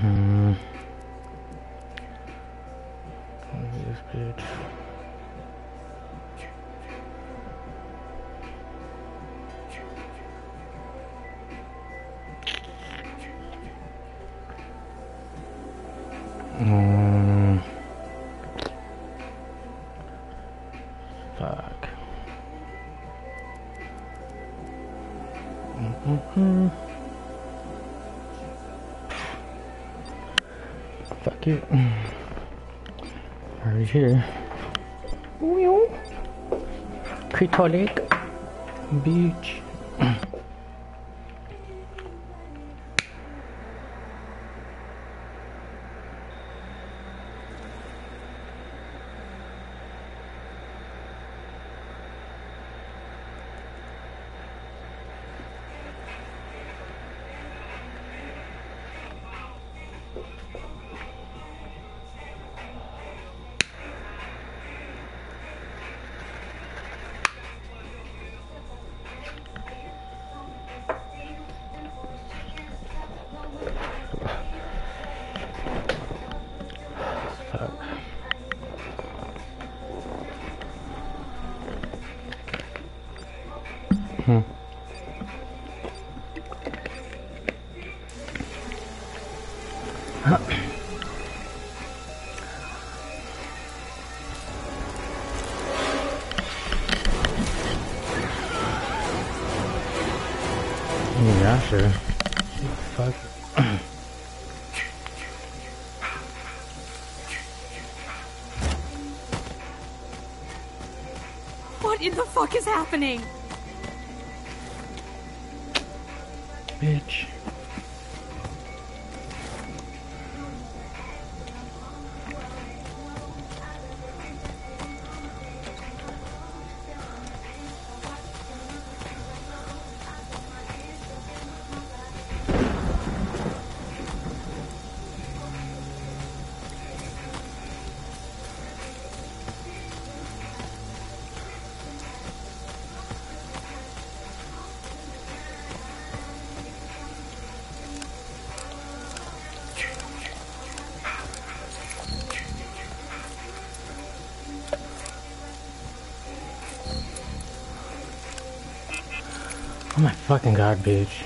This bitch. Fuck. Fuck it. Right here. Catholic beach. Yeah, sure. Fuck. What in the fuck is happening? Bitch. Oh my fucking god, bitch.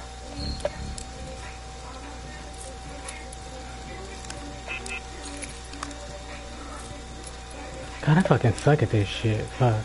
God, I fucking suck at this shit. Fuck.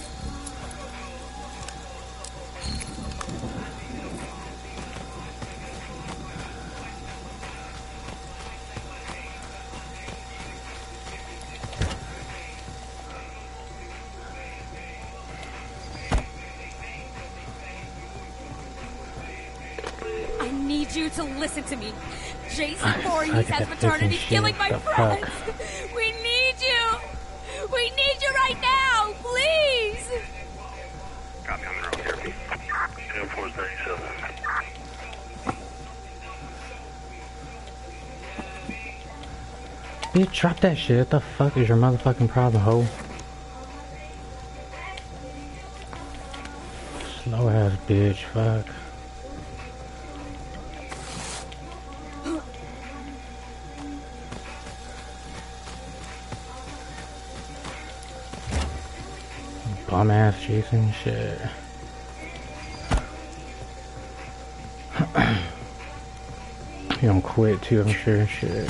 To listen to me. Jason Voorhees has maternity killing my friends. We need you. We need you right now, please. Copy on the road here. 437. Bitch, drop that shit. What the fuck is your motherfucking problem, ho? Slow ass bitch, fuck. Bum ass Jason shit. You don't quit too, I'm sure. Shit.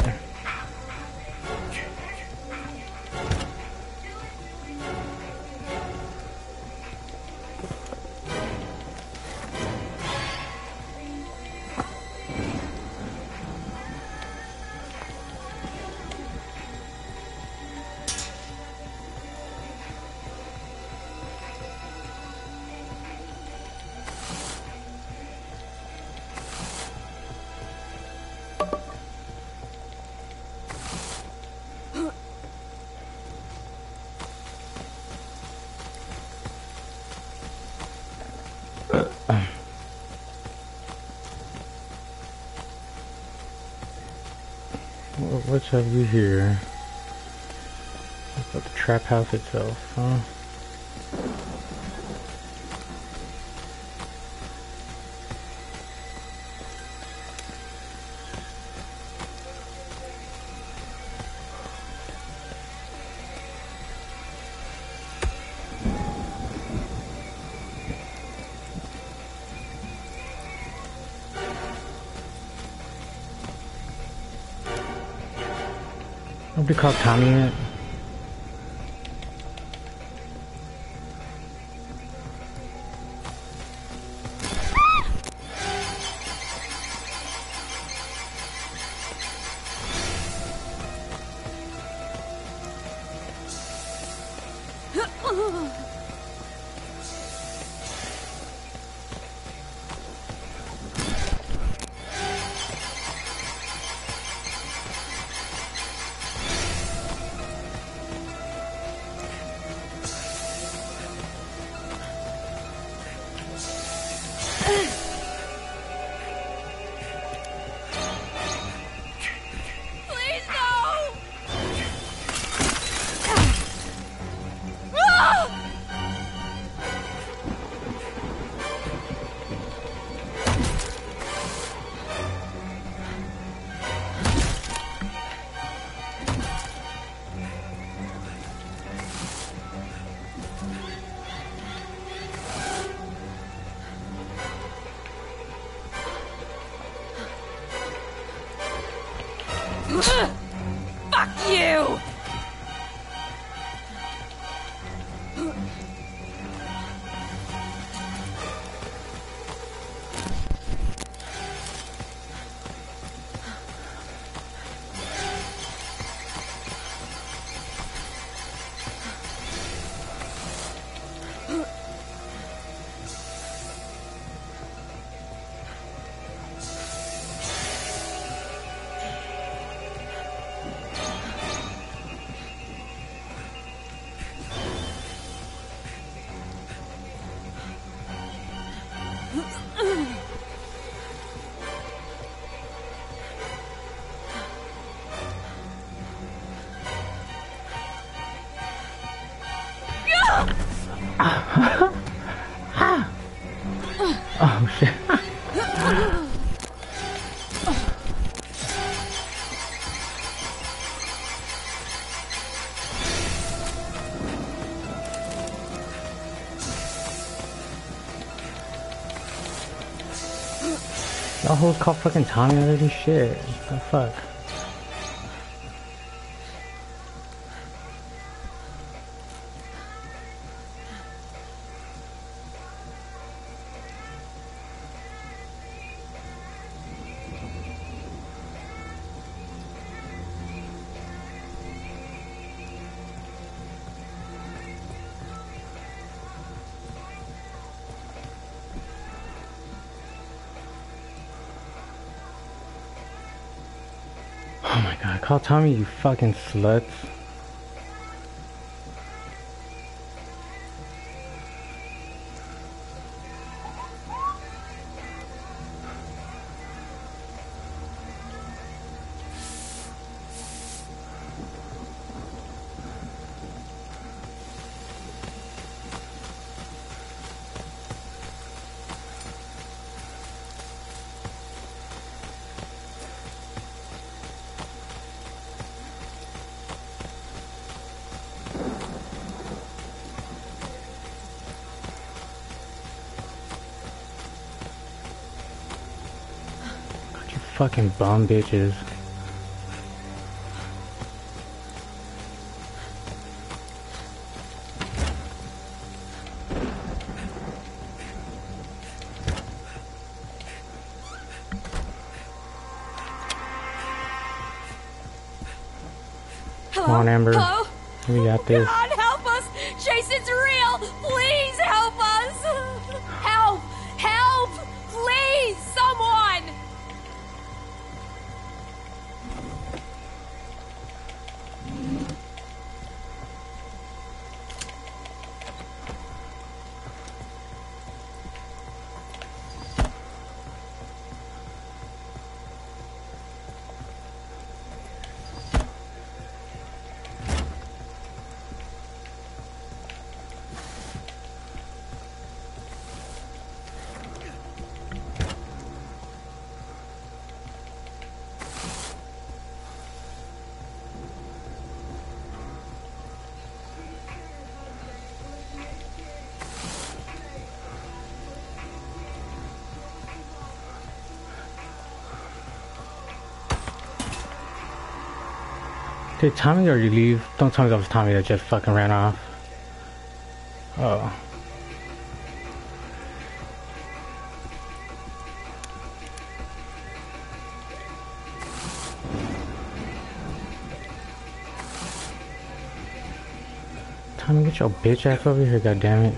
What's have you here? About the trap house itself, huh? Nobody called Tommy yet. Please, no! Fuck you! Oh shit. That hole's called fucking Tommy already? Shit. What the fuck? Oh my god, call Tommy, you fucking sluts. Fucking bum bitches. Hello? Come on, Amber. Hello? We got this. God, help us! Jason's real! Please help us! Help! Help! Please! Someone! Did Tommy already leave? Don't tell me that was Tommy that just fucking ran off. Oh. Tommy, get your bitch ass over here, goddammit.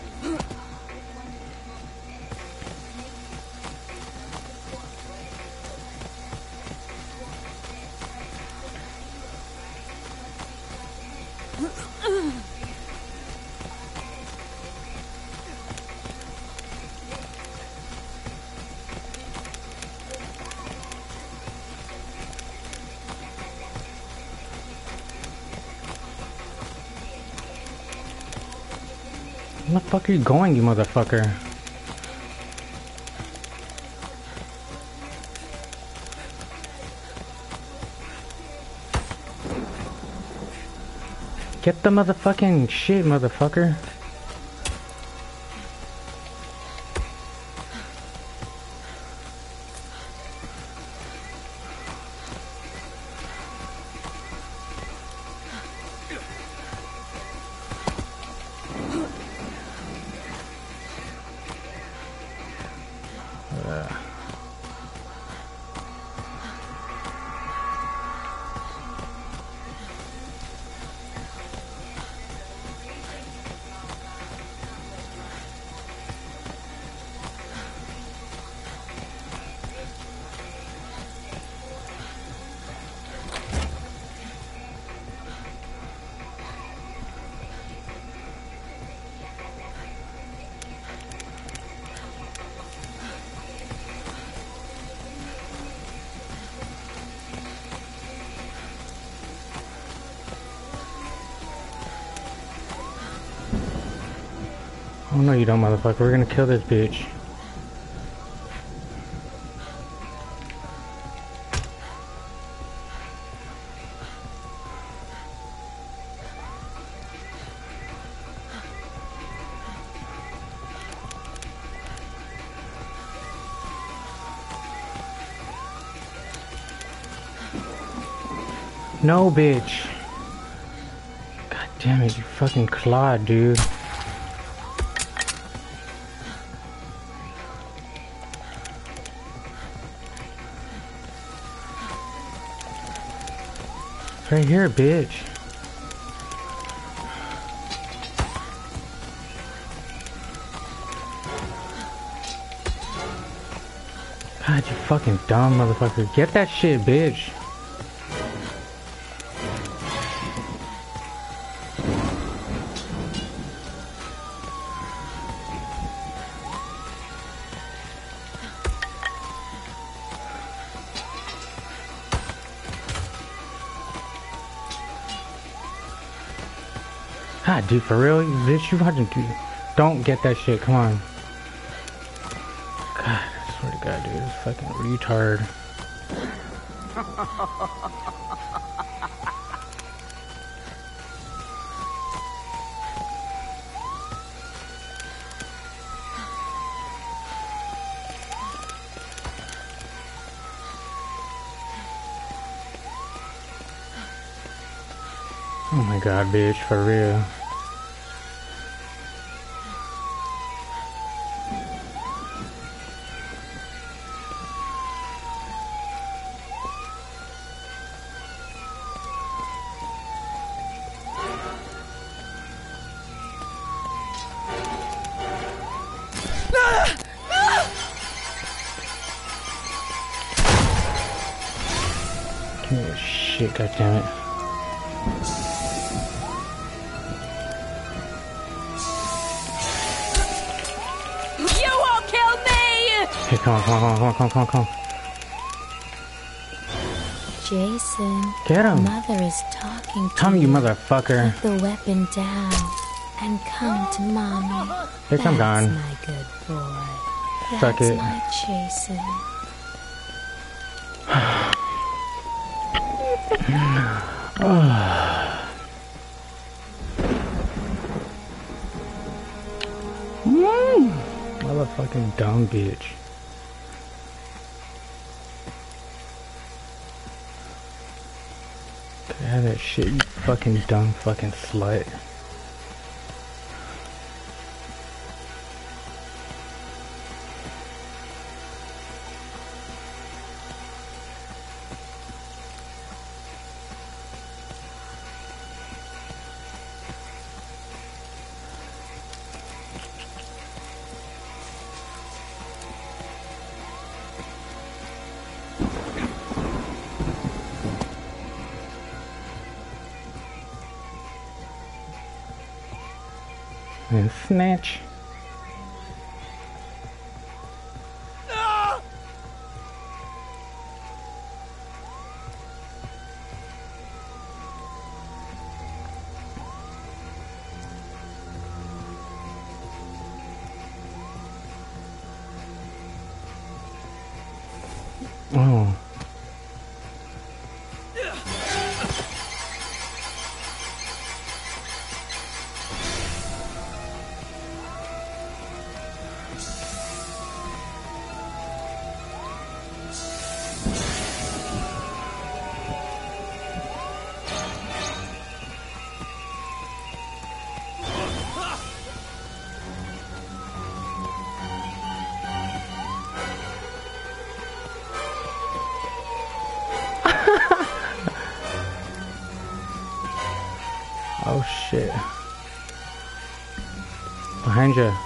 Where the fuck are you going, you motherfucker? Get the motherfucking shit, motherfucker. Oh no you don't, motherfucker. We're gonna kill this bitch. No, bitch. God damn it, you fucking clawed, dude. Right here, bitch. God, you fucking dumb motherfucker. Get that shit, bitch. God, dude, for real? Bitch, you fucking do. Don't get that shit, come on. God, I swear to God, dude, this fucking retard. Oh my God, bitch, for real. Give me this shit, goddammit. Hey, come on. Jason, get him. Mother is talking to Tommy, you motherfucker. Put the weapon down and come to Mommy. Bitch, I'm gone. That's my good boy. Suck That's it. my Jason. Motherfucking dumb bitch. Okay, have that shit, you fucking dumb fucking slut. And snatch. Oh. Oh shit. Behind you.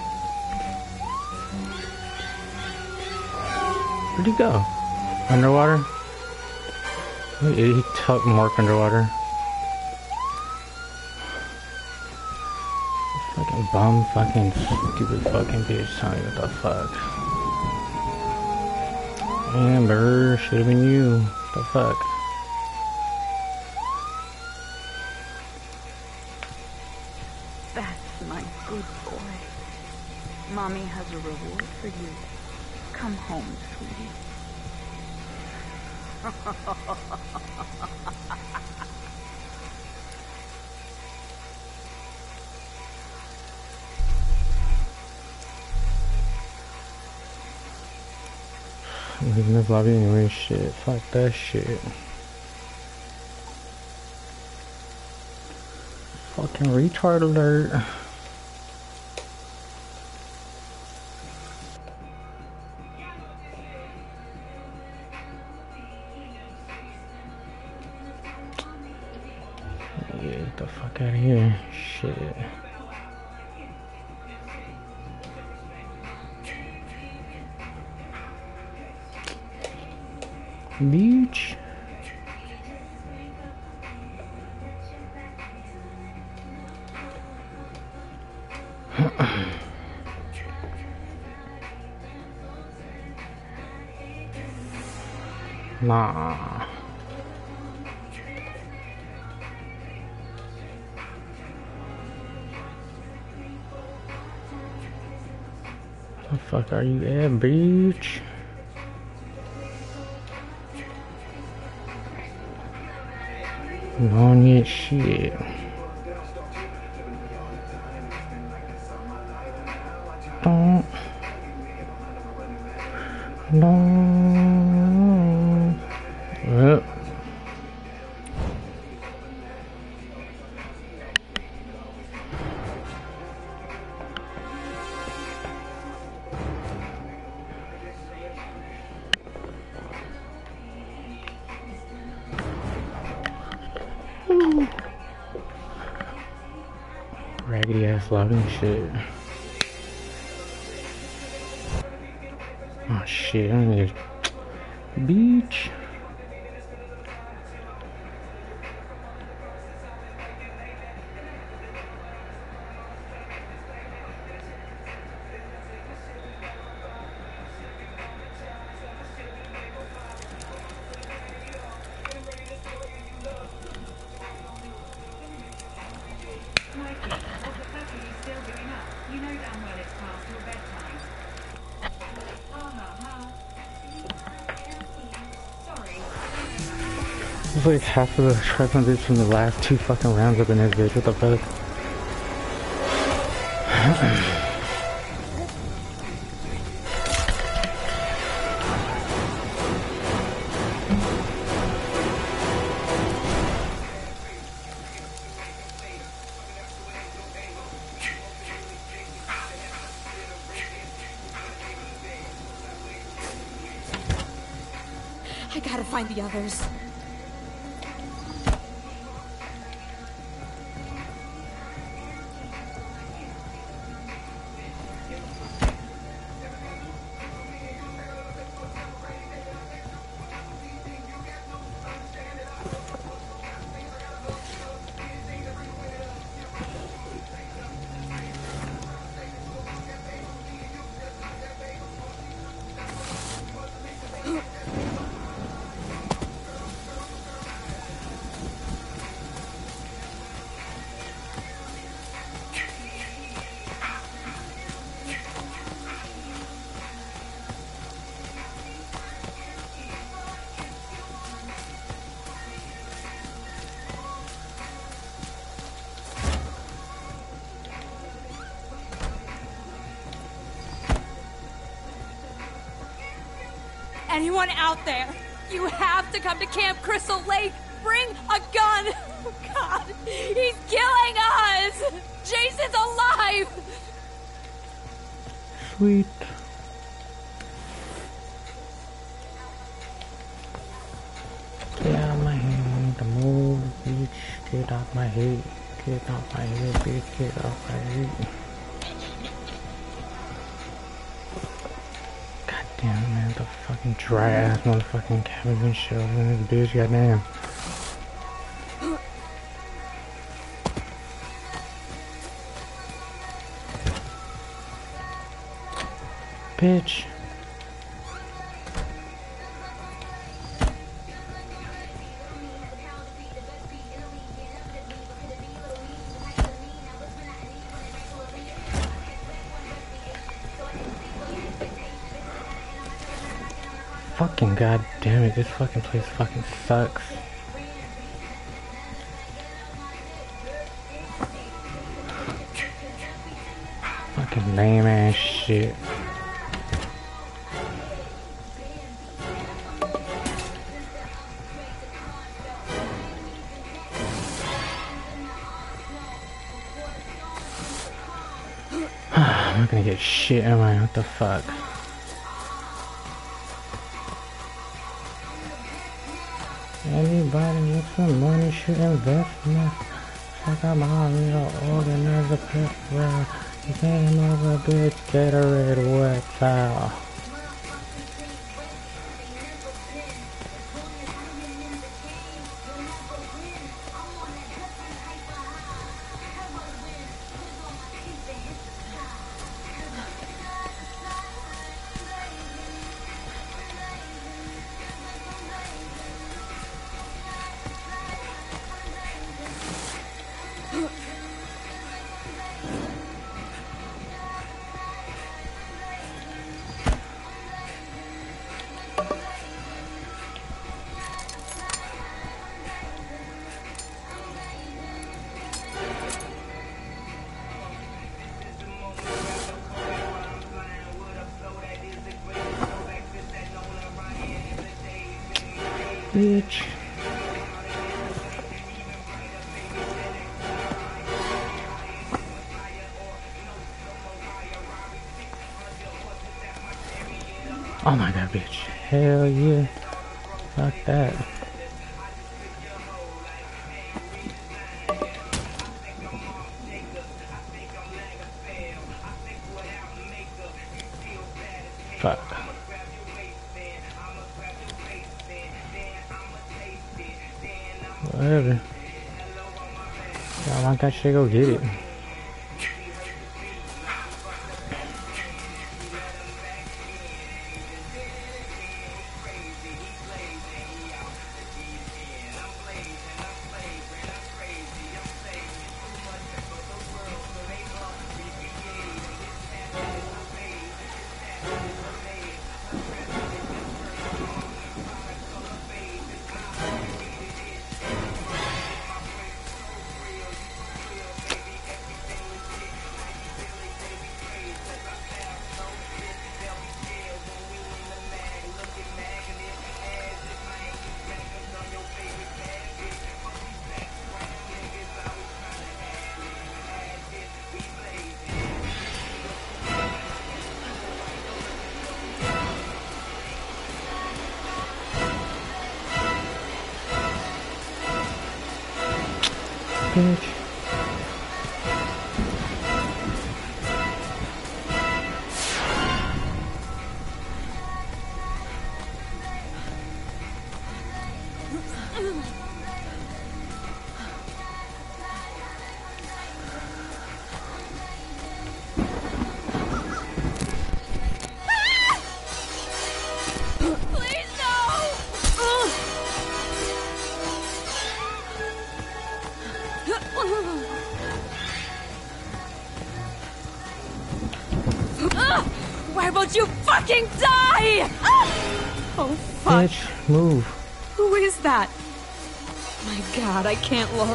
Where'd he go? Underwater? Wait, he took Mark underwater. Fucking bum, fucking stupid fucking bitch. Tell me what the fuck. Amber, should've been you. What the fuck? That's my good boy. Mommy has a reward for you. Come home, sweetie. I'm leaving this lobby anyway, shit. Fuck that shit. Fucking retard alert. Yeah, get the fuck out of here. Shit. Beach. Nah. The fuck are you at, bitch? On yet shit. Don't. Well. Raggedy ass loading shit. Oh shit, I need beach. It's like half of the tripod bits from the last two fucking rounds up in this bitch. What the fuck? I gotta find the others. Anyone out there, you have to come to Camp Crystal Lake. Bring a gun. Oh, God, he's killing us. Jason's alive. Sweet. Get out my head, the move, bitch. Get out my head. Get out my head, bitch. Get out my head. Damn, man, the fucking dry ass motherfucking cabin and shit over in this bitch, goddamn. Bitch. Fucking god damn it, this fucking place fucking sucks. Fucking lame ass shit. I'm not gonna get shit, am I? What the fuck? Anybody with some money should invest in this. Like I'm on, you know, organize a pet round. You can't over a bitch, Gatorade wet towel. Bitch. Oh my god, bitch. Hell yeah. Fuck that. Fuck. Whatever. Y'all want that shit, go get it. bitch. Please, no! Why won't you fucking die? Oh, fuck. Bitch, move. Who is that? My God, I can't look.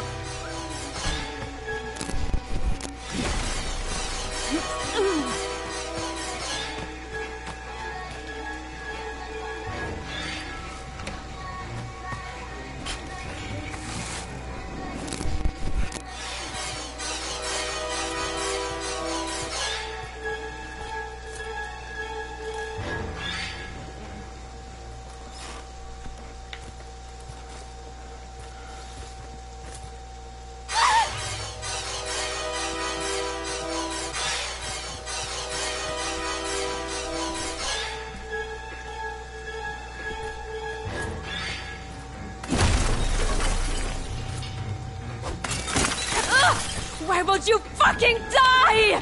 Why won't you fucking die?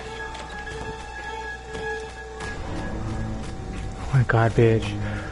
Oh my god, bitch.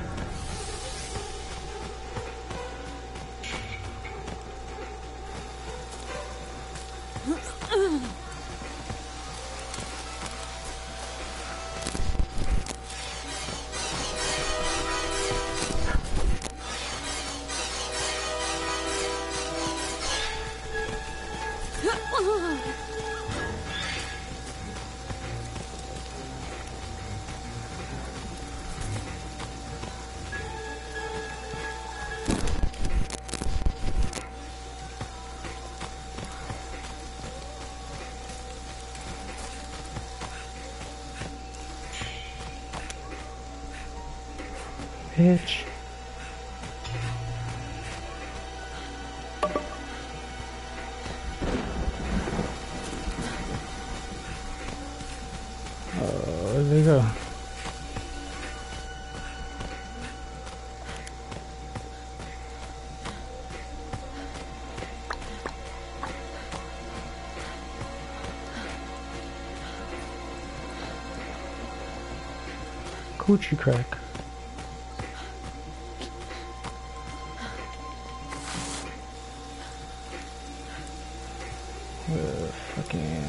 Bitch. Where'd they go? Coochie crack. Fucking...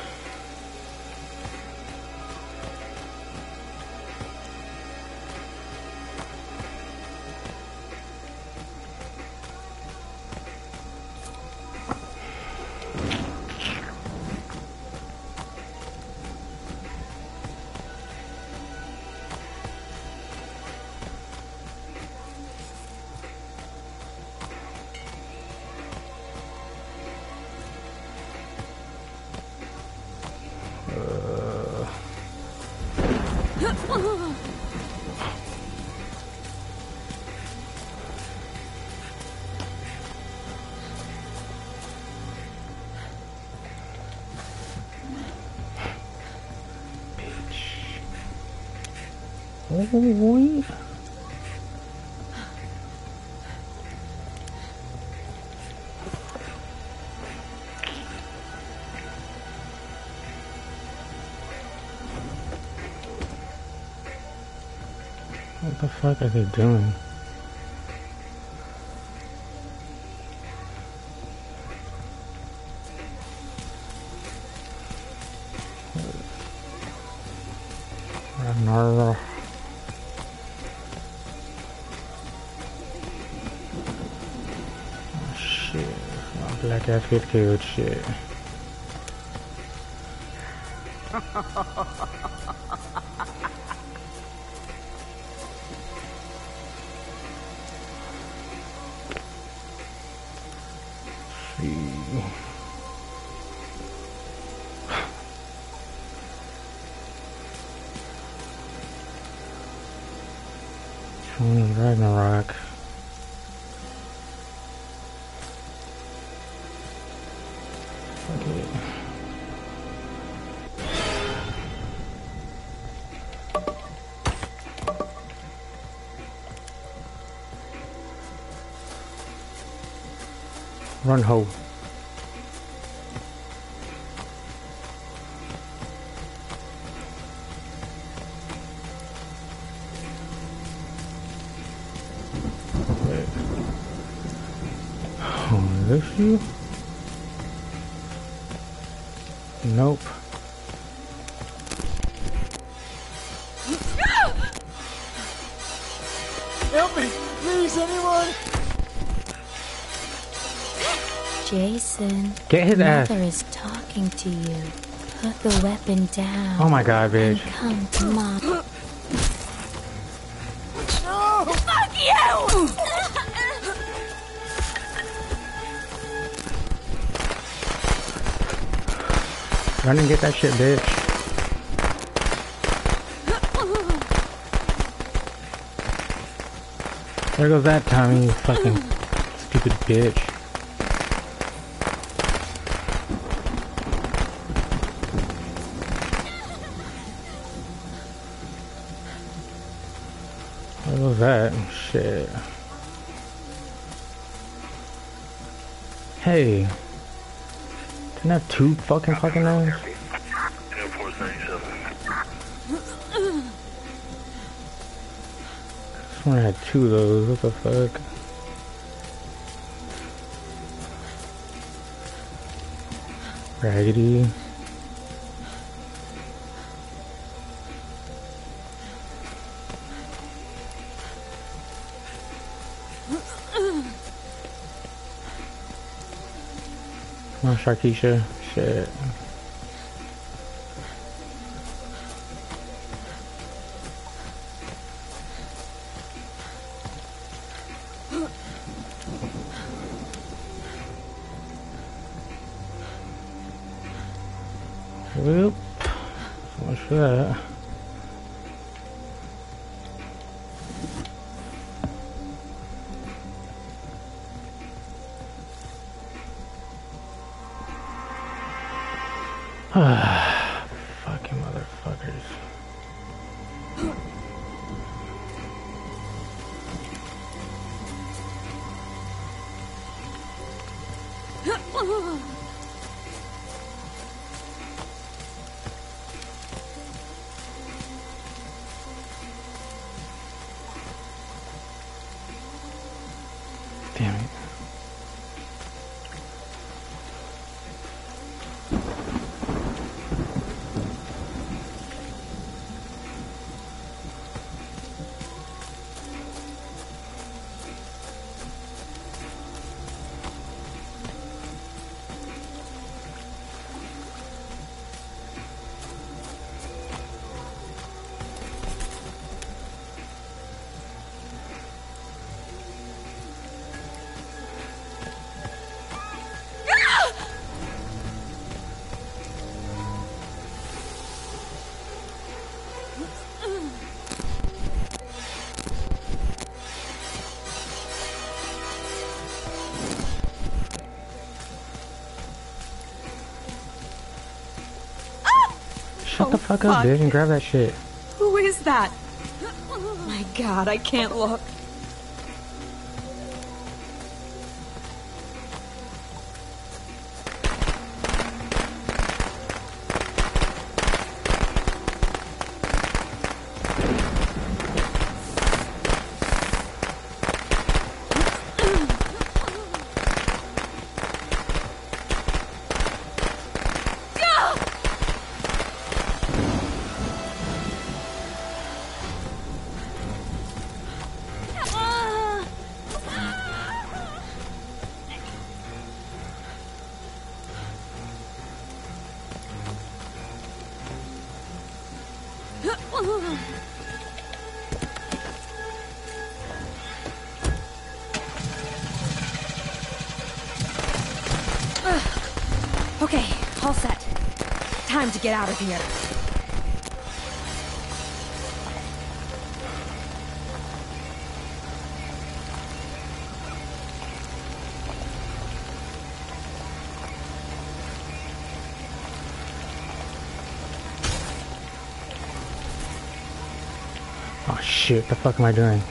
Oi. What the fuck are they doing? No. Oh shit. Oh, black ass get killed, shit. Ragnarok. Run, ho. Wait. Oh, is this you? Nope. Help me! Please, anyone! Jason, Get his ass. Mother is talking to you. Put the weapon down. Oh my god, And bitch. come to Mom. Fuck you! Run and get that shit, bitch. There goes that Tommy, you fucking stupid bitch. There goes that shit. Hey. Didn't I have two fucking names? 10-4-97. I swear I had two of those, what the fuck? Raggedy. Come on, Sharkeisha. Shit. Whoop. So much for that. Fucking motherfuckers. Damn it. Shut the fuck up, bitch, and grab that shit. Who is that? My God, I can't look. Okay, all set. Time to get out of here. Oh shit, the fuck am I doing?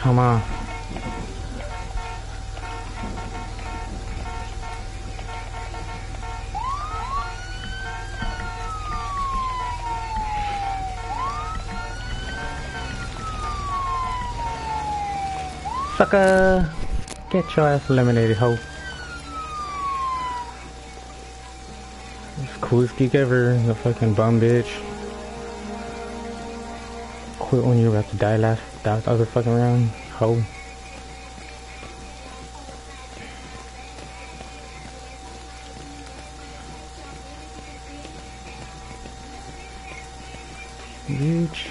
Come on. Sucker! Get your ass eliminated, hoe. Coolest geek ever, the fucking bum bitch. Quit when you're about to die last that other fucking round, hoe. Bitch.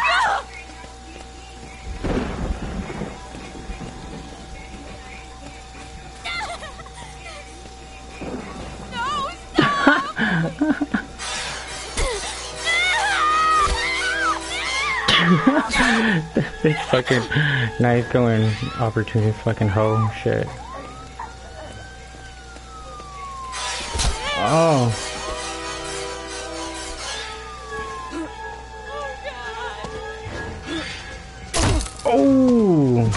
This fucking knife going opportunist fucking hoe shit. Oh. Oh.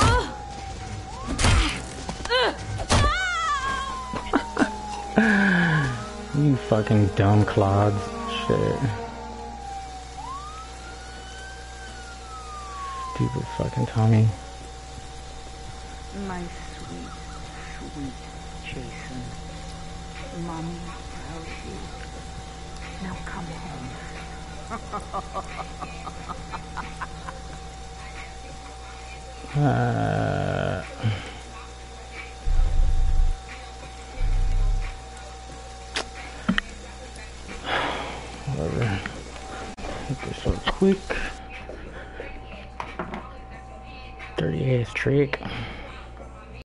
You fucking dumb clods. Shit. Stupid fucking Tommy. My sweet, sweet Jason. Mommy is proud of you. Now come home. Whatever. Hit this real quick. Dirty ass trick.